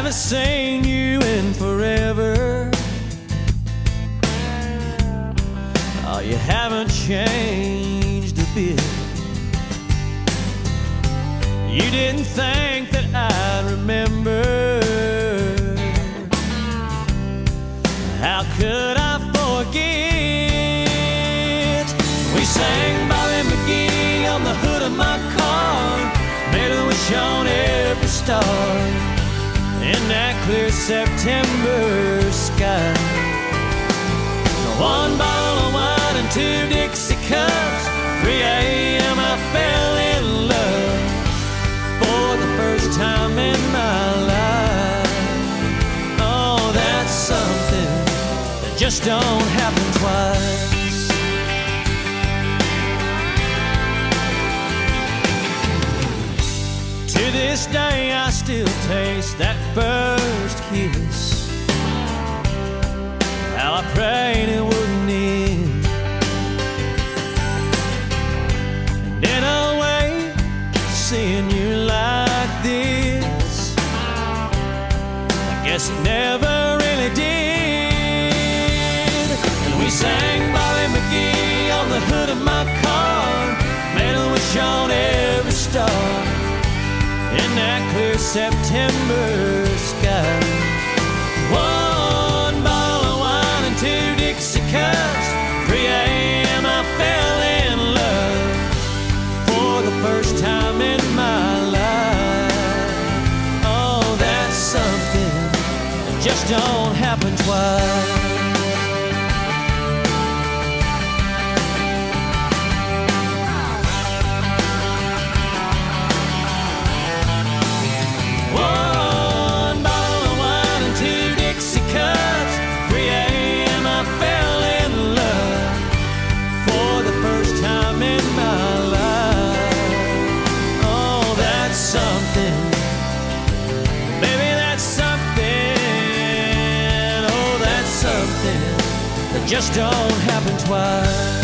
Haven't seen you in forever. Oh, you haven't changed a bit. You didn't think that I'd remember. How could I forget? We sang Bobby McGee on the hood of my car, made a wish on every star in that clear September sky. One bottle of wine and 2 Dixie cups, 3 a.m. I fell in love for the first time in my life. Oh, that's something that just don't happen twice. To this day I still taste that first kiss. How I prayed it wouldn't end. And in a way, seeing you like this, I guess it never really did. And we sang Bobby McGee on the hood of my car, made a wish on every star in that clear September sky. One bottle of wine and 2 Dixie cups, 3 a.m. I fell in love for the first time in my life. Oh, that's something that just don't happen twice. Just don't happen twice.